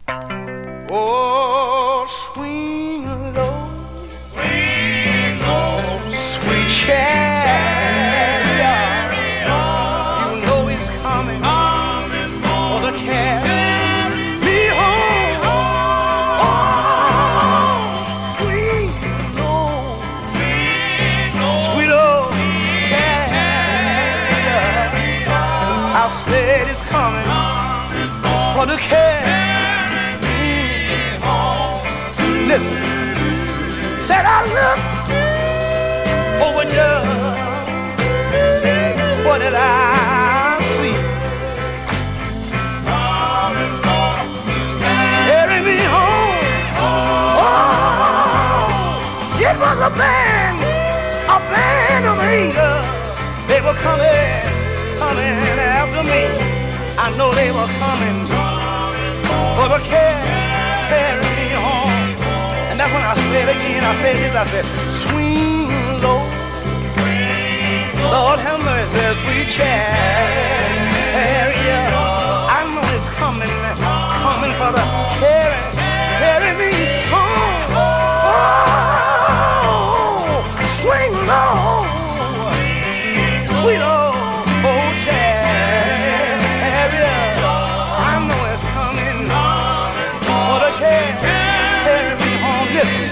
Oh, swing low, sweet chariot. You know he's coming for to carry me home. Oh, swing low, sweet old chariot. I said he's coming for to carry. Listen, said I looked over there. What did I see? Carry me home. Oh, it was a band of angels. They were coming after me. I know they were coming for the carry me home. And that's when I said again, I said this, I said, swing low, Lord have mercy, sweet chariot. I know it's coming for the carry me home. Oh, swing low, sweet old chariot. I know it's coming for the carry me home. Listen.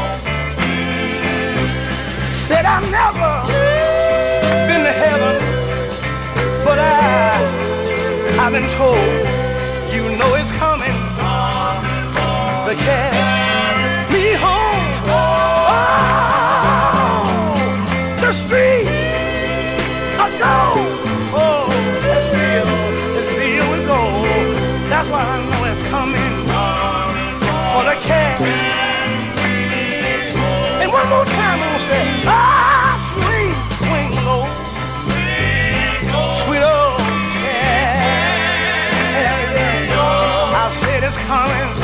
Said I've never been to heaven, but I've been told, you know it's coming to carry me home. Oh, the streets are gold. Oh, it's filled with gold. That's why I know it's coming for the carry. And one more time, I'm gonna say, swing low, sweet old, yeah. I said it's coming